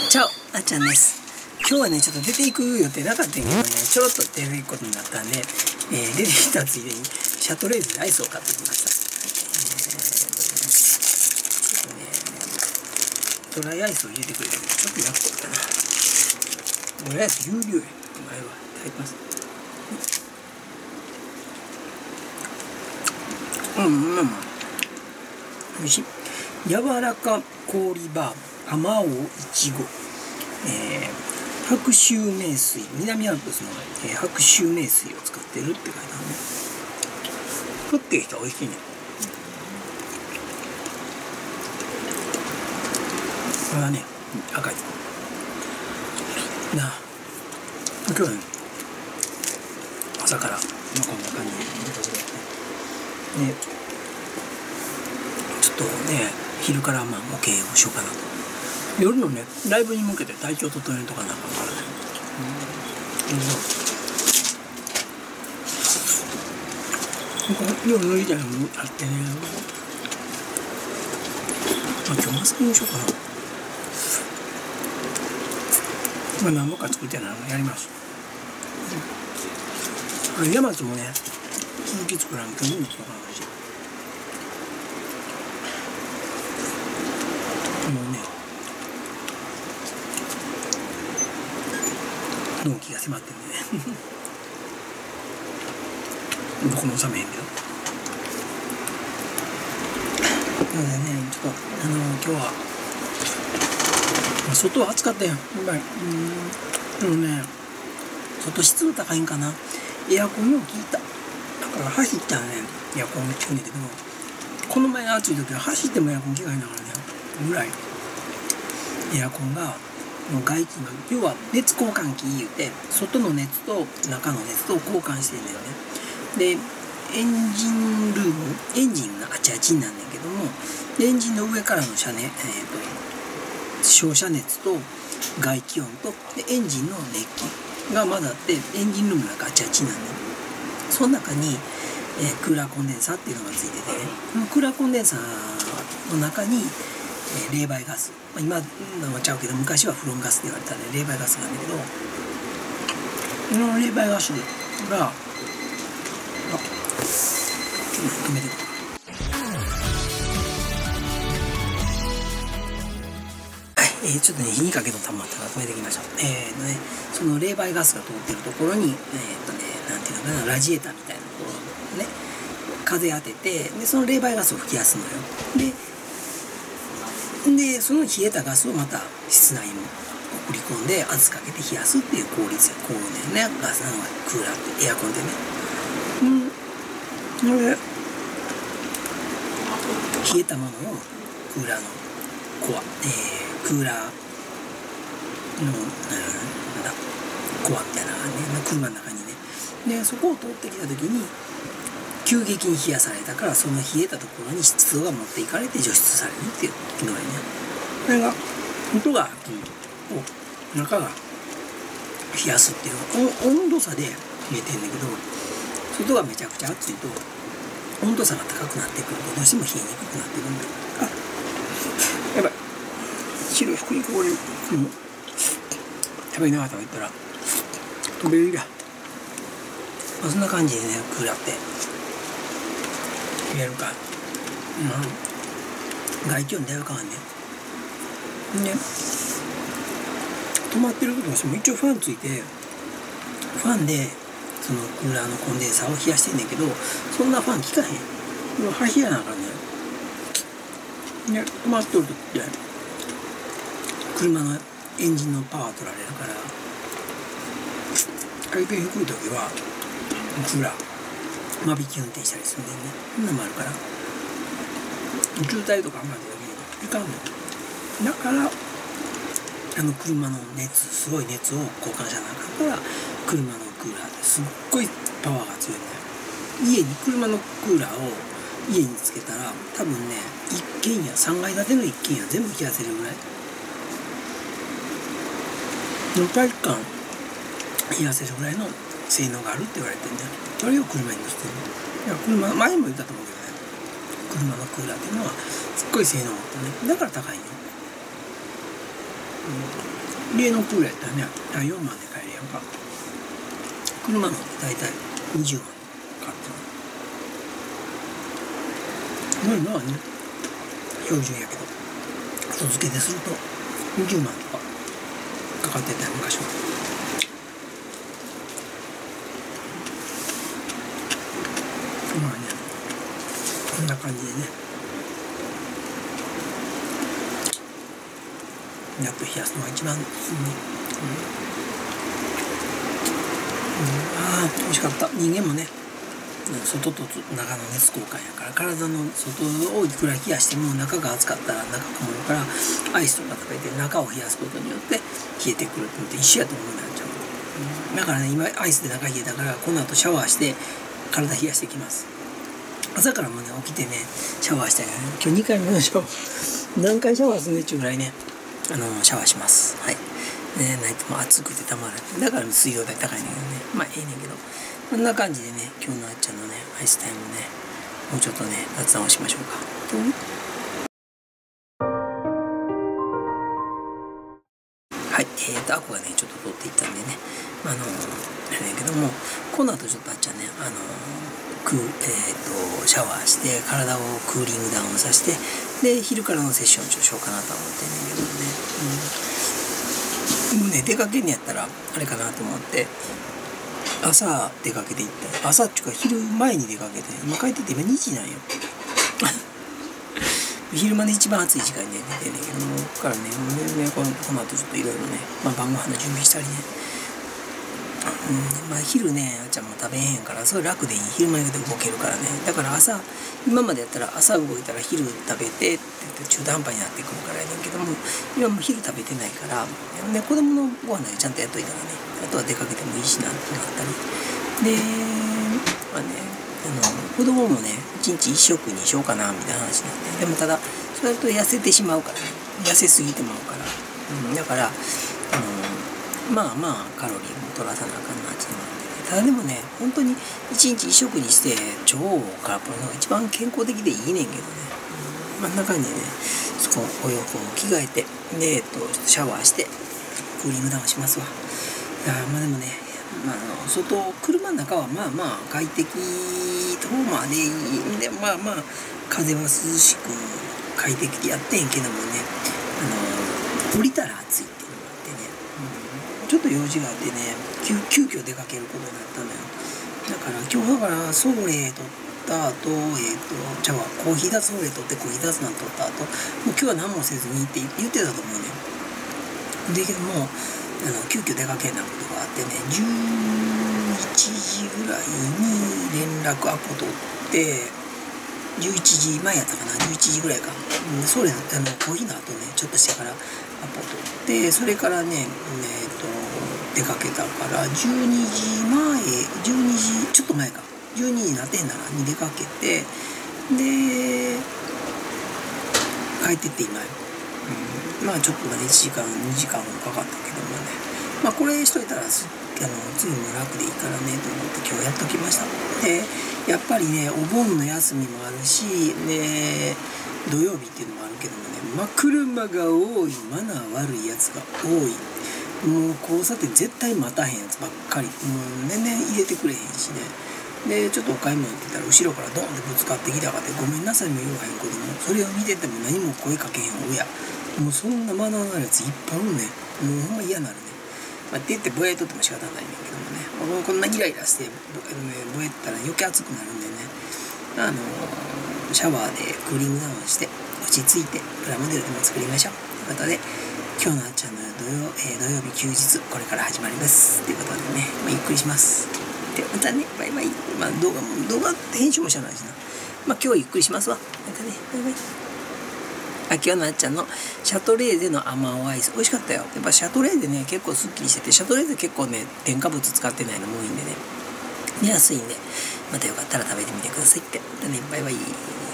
チャオ、あっちゃんです。今日はね、ちょっと出ていく予定なかったんやけどね、ちょろっと出ていくことになったんで、出てきたついでにシャトレーゼでアイスを買ってきました。ちょっとね、ドライアイスを入れてくれて、ちょっとやってるかな。ドライアイス有料や。前は。いただきます。美味しい。柔らか氷バー、あまおういちご、白州名水、南アルプスの、白州名水を使ってるって書いてあるね。食ってきたら美味しいね。これはね、赤い。なあ、今日はね、朝から、こんな感じで、ね、ちょっとね、昼から模型をしようかなと。夜のね、ライブに向けて体調整えるとかなんかもあるね。夜のみたいなのもあってね。今日マスクにしようかな。何もか作ってないのやります。山津もね、続き作らんと見に来たかなし。もうね、納期が迫ってるんでね僕も冷めへんけど。なのでね、ちょっと今日は外は暑かったよ。やっぱりでもね、外湿度高いんかな。エアコンよう効いた。だから走ったらね、エアコンめっちゃ効いてるけど、この前暑い時は走ってもエアコン効かへんだからね、ぐらいエアコンが外気の、要は熱交換器言うて、外の熱と中の熱と交換してるんだよね。で、エンジンルーム、エンジンがあちあちになんねんけども、エンジンの上からの照射熱と外気温とでエンジンの熱気が混ざってエンジンルームがあちあちになんねん。その中に、クーラーコンデンサーっていうのがついててね、このクーラーコンデンサーの中に冷媒ガス、今のはちゃうけど昔はフロンガスって言われたんで冷媒ガスなんだけど、この冷媒ガスが止めてくる。はい、ちょっとね火にかけとたまったら止めてきました。その冷媒ガスが通ってるところになんていうのかな、ラジエーターみたいなところをね風当てて、でその冷媒ガスを吹き出すのよ。でその冷えたガスをまた室内に送り込んで圧かけて冷やすっていう効率やこうねガスなのがクーラーってエアコンでね。で冷えたものをクーラーのコア、クーラーのコアみたいなね車の中にね、でそこを通ってきた時に急激に冷やされたから、その冷えたところに湿度が持っていかれて除湿されるっていう機能やね。これが外が熱いと中が冷やすっていう温度差で冷えてんだけど、外がめちゃくちゃ熱いと温度差が高くなってくるとどうしても冷えにくくなってくるんだよ。やばい、白い服にこぼれる。食べながら食べたら飛べるや。そんな感じでね、クーラーってやるか。外気温だいぶ変わんね。で、止まってる時もしても一応ファンついて、ファンでそのクーラーのコンデンサーを冷やしてんねんけど、そんなファン効かへん。冷やなあかんねん。で、止まっとる時って車のエンジンのパワー取られるから、回転低い時はクーラー間引き運転したりするんでね。そんなのもあるから、渋滞とかあんまりいかんの。だから車の熱、すごい熱を交換しなあかんから、車のクーラーですっごいパワーが強いんだよ。車のクーラーを家につけたら多分ね、一軒家、3階建ての一軒家全部冷やせるぐらいの体感冷やせるぐらいの性能があるって言われてるんだよ。それを車に乗せてる。いや、車前も言ったと思うけどね、車のクーラーっていうのはすっごい性能を持ってね、だから高いんよ。 家のクーラーやったらね4万で買えるやんか。車の大体20万買ってる。まあね標準やけど後付けですると20万とかかかってたよ昔は。まあねこんな感じでねやっと冷やすのが一番いいね。ああ美味しかった。人間もね外と中の熱交換やから体の外をいくら冷やしても中が熱かったら中こもるからアイスとか食べて中を冷やすことによって冷えてくるって一緒やと思うなっちゃう。だからね今アイスで中冷えたからこの後シャワーして体冷やしてきます。朝からもね起きてねシャワーしたいからね今日2回目のシャワー何回シャワーすんねっちゅうぐらいねシャワーします。はいね、ないともう暑くてたまらない。だから水道代高いねんけどねまあええねんけどこんな感じでね今日のあっちゃんのねアイスタイムねもうちょっとね雑談をしましょうか。はいアコがねちょっと通っていったんでねあれだけどもこの後ちょっとあっちゃんねシャワーして体をクーリングダウンさせてで昼からのセッションをしようかなと思ってんねんけどね、もうね出かけんねやったらあれかなと思って朝出かけていって朝っていうか昼前に出かけて今帰ってて今2時なんよ昼間で一番暑い時間にね出てんねんけどもここからねこの後ちょっといろいろね、晩ご飯の準備したりね昼ねあっちゃんも食べへんからすごい楽でいい。昼間で動けるからねだから今までやったら朝動いたら昼食べてって言って中途半端になってくるからやねんけども今も昼食べてないからで子供のご飯だけちゃんとやっといたらねあとは出かけてもいいしなってなったりで子供もね1日1食にしようかなみたいな話になってでもただそれだと痩せてしまうからね痩せすぎてまうから、だからカロリーも取らさなあかんなっていうのがあってねただでもね本当に1日1食にして腸を空っぽのが一番健康的でいいねんけどね、真ん中にねそこお洋服を着替えてでシャワーしてクーリングダウンしますわ。でもね車の中は快適とまでいいで風は涼しく快適でやってんけどもね降りたら暑いっていうのがあってね、ちょっと用事があってね急遽出かけることになったのよ。だから今日ソーレ取った後コーヒーダーソーレ取ってコーヒーダースナ取った後もう今日は何もせずにって言ってたと思うね。だけども急遽出かけなことがあってね11時ぐらいに連絡アポ取って11時前やったかな11時ぐらいか、それコーヒーの後ねちょっとしてからアポ取ってそれからね出かけたから12時ちょっと前か12時になってへんならに出かけてで帰ってって今よ。ちょっと1時間2時間もかかったけどもねこれしといたら次も楽でいいからねと思って今日やっときました。でやっぱりねお盆の休みもあるしね土曜日っていうのもあるけどもね車が多いマナー悪いやつが多い。もう交差点絶対待たへんやつばっかりもう全然入れてくれへんしねでちょっとお買い物行ってたら後ろからドンってぶつかってきたかってごめんなさいも言わへん子供それを見てても何も声かけへん親もうそんなマナーのあるやついっぱいおるねもうほんま嫌なるね。って言ってぼやいとっても仕方ないんだけどもねこんなイライラしてぼやったら余計熱くなるんでねシャワーでクーリングダウンして落ち着いてプラモデルでも作りましょうということで今日のあっちゃんの土曜日休日これから始まりますということでね、ゆっくりしますでまたねバイバイ。動画って編集もしないしな今日はゆっくりしますわ。またねバイバイ。今日のあっちゃんのシャトレーゼのあまおうアイス美味しかったよ。やっぱシャトレーゼね結構すっきりしててシャトレーゼ結構ね添加物使ってないのも多いんでね安いんでまたよかったら食べてみてくださいって。またねバイバイ。